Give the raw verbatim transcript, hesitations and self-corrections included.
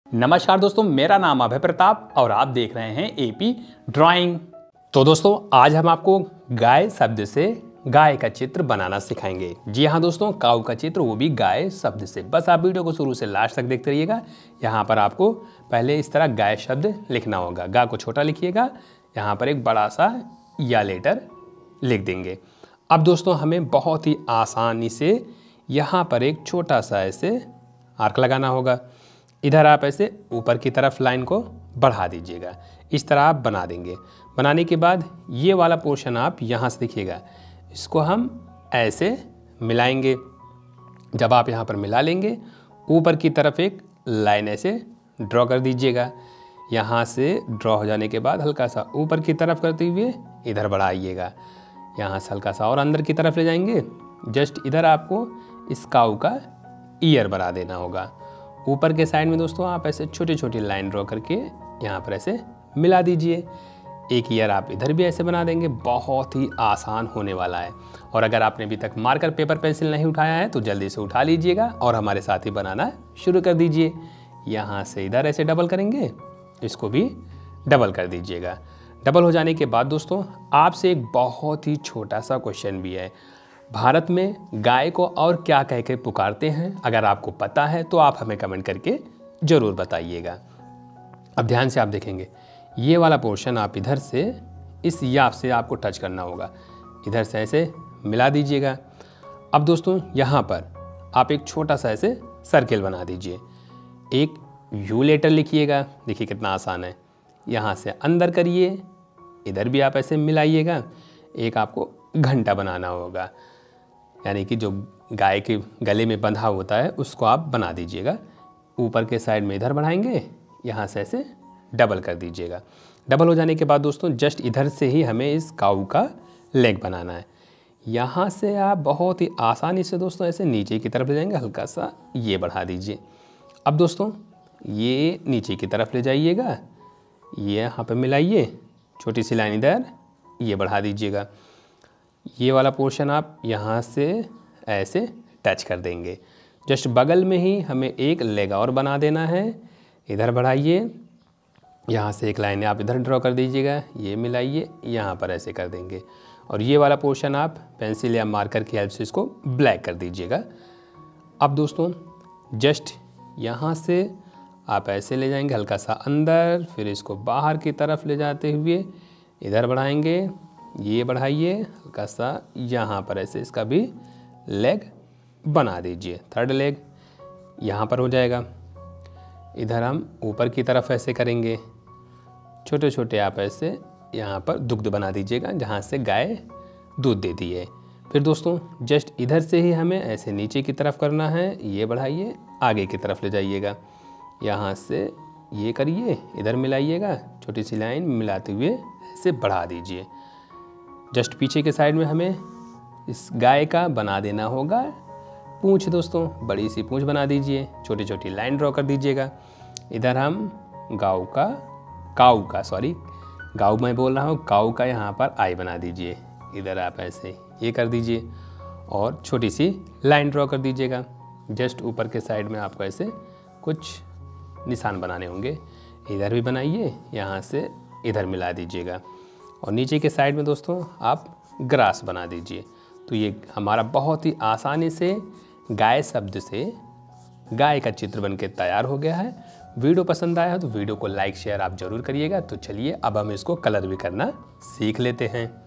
नमस्कार दोस्तों, मेरा नाम अभय प्रताप और आप देख रहे हैं एपी ड्राइंग। तो दोस्तों, आज हम आपको गाय शब्द से गाय का चित्र बनाना सिखाएंगे। जी हाँ दोस्तों, काऊ का चित्र, वो भी गाय शब्द से। बस आप वीडियो को शुरू से लास्ट तक देखते रहिएगा। यहाँ पर आपको पहले इस तरह गाय शब्द लिखना होगा। गा को छोटा लिखिएगा, यहाँ पर एक बड़ा सा या लेटर लिख देंगे। अब दोस्तों, हमें बहुत ही आसानी से यहाँ पर एक छोटा सा ऐसे आर्क लगाना होगा। इधर आप ऐसे ऊपर की तरफ लाइन को बढ़ा दीजिएगा। इस तरह आप बना देंगे। बनाने के बाद ये वाला पोर्शन आप यहाँ से देखिएगा, इसको हम ऐसे मिलाएंगे। जब आप यहाँ पर मिला लेंगे, ऊपर की तरफ एक लाइन ऐसे ड्रॉ कर दीजिएगा। यहाँ से ड्रॉ हो जाने के बाद हल्का सा ऊपर की तरफ करते हुए इधर बढ़ाइएगा। यहाँ से हल्का सा और अंदर की तरफ ले जाएंगे। जस्ट इधर आपको इस काऊ का ईयर बना देना होगा। ऊपर के साइड में दोस्तों आप ऐसे छोटी छोटी लाइन ड्रॉ करके यहाँ पर ऐसे मिला दीजिए। एक ईयर आप इधर भी ऐसे बना देंगे। बहुत ही आसान होने वाला है। और अगर आपने अभी तक मार्कर, पेपर, पेंसिल नहीं उठाया है तो जल्दी से उठा लीजिएगा और हमारे साथ ही बनाना शुरू कर दीजिए। यहाँ से इधर ऐसे डबल करेंगे, इसको भी डबल कर दीजिएगा। डबल हो जाने के बाद दोस्तों, आपसे एक बहुत ही छोटा सा क्वेश्चन भी है। भारत में गाय को और क्या कह के पुकारते हैं? अगर आपको पता है तो आप हमें कमेंट करके ज़रूर बताइएगा। अब ध्यान से आप देखेंगे, ये वाला पोर्शन आप इधर से इस या से आपको टच करना होगा। इधर से ऐसे मिला दीजिएगा। अब दोस्तों, यहाँ पर आप एक छोटा सा ऐसे सर्किल बना दीजिए। एक यू लेटर लिखिएगा। देखिए कितना आसान है। यहाँ से अंदर करिए, इधर भी आप ऐसे मिलाइएगा। एक आपको घंटा बनाना होगा, यानी कि जो गाय के गले में बंधा होता है उसको आप बना दीजिएगा। ऊपर के साइड में इधर बढ़ाएंगे, यहाँ से ऐसे डबल कर दीजिएगा। डबल हो जाने के बाद दोस्तों, जस्ट इधर से ही हमें इस काऊ का लेग बनाना है। यहाँ से आप बहुत ही आसानी से दोस्तों ऐसे नीचे की तरफ ले जाएंगे। हल्का सा ये बढ़ा दीजिए। अब दोस्तों, ये नीचे की तरफ ले जाइएगा, ये यहाँ पर मिलाइए। छोटी सी लाइन इधर ये बढ़ा दीजिएगा। ये वाला पोर्शन आप यहाँ से ऐसे टच कर देंगे। जस्ट बगल में ही हमें एक लेग और बना देना है। इधर बढ़ाइए, यहाँ से एक लाइन आप इधर ड्रॉ कर दीजिएगा। ये मिलाइए, यहाँ पर ऐसे कर देंगे। और ये वाला पोर्शन आप पेंसिल या मार्कर की हेल्प से इसको ब्लैक कर दीजिएगा। अब दोस्तों, जस्ट यहाँ से आप ऐसे ले जाएंगे हल्का सा अंदर, फिर इसको बाहर की तरफ ले जाते हुए इधर बढ़ाएंगे। ये बढ़ाइए हल्का सा, यहाँ पर ऐसे इसका भी लेग बना दीजिए। थर्ड लेग यहाँ पर हो जाएगा। इधर हम ऊपर की तरफ ऐसे करेंगे। छोटे छोटे आप ऐसे यहाँ पर दुग्ध बना दीजिएगा, जहाँ से गाय दूध देती है। फिर दोस्तों, जस्ट इधर से ही हमें ऐसे नीचे की तरफ करना है। ये बढ़ाइए, आगे की तरफ ले जाइएगा। यहाँ से ये करिए, इधर मिलाइएगा। छोटी सी लाइन मिलाते हुए ऐसे बढ़ा दीजिए। जस्ट पीछे के साइड में हमें इस गाय का बना देना होगा पूंछ। दोस्तों, बड़ी सी पूंछ बना दीजिए। छोटी छोटी लाइन ड्रॉ कर दीजिएगा। इधर हम गाय का काऊ का सॉरी गाऊ मैं बोल रहा हूँ काऊ का यहाँ पर आई बना दीजिए। इधर आप ऐसे ये कर दीजिए और छोटी सी लाइन ड्रॉ कर दीजिएगा। जस्ट ऊपर के साइड में आपको ऐसे कुछ निशान बनाने होंगे। इधर भी बनाइए, यहाँ से इधर मिला दीजिएगा। और नीचे के साइड में दोस्तों आप ग्रास बना दीजिए। तो ये हमारा बहुत ही आसानी से गाय शब्द से गाय का चित्र बनके तैयार हो गया है। वीडियो पसंद आया है तो वीडियो को लाइक शेयर आप ज़रूर करिएगा। तो चलिए अब हम इसको कलर भी करना सीख लेते हैं।